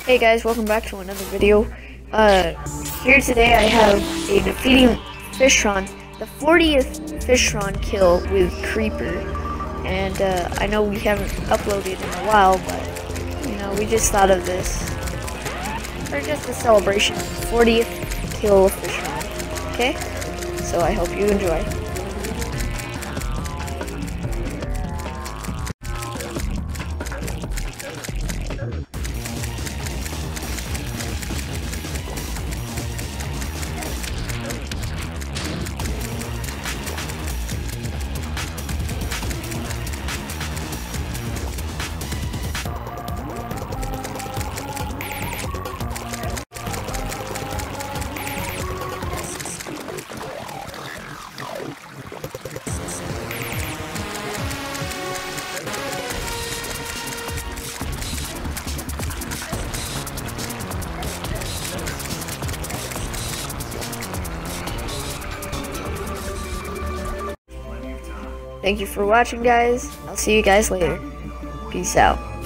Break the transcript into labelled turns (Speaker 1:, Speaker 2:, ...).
Speaker 1: Hey guys, welcome back to another video. Here today I have a defeating Fishron, the 40th Fishron kill with Creeper. And I know we haven't uploaded in a while, but you know, we just thought of this for just a celebration. 40th kill of Fishron. Okay? So I hope you enjoy. Thank you for watching, guys. I'll see you guys later. Peace out.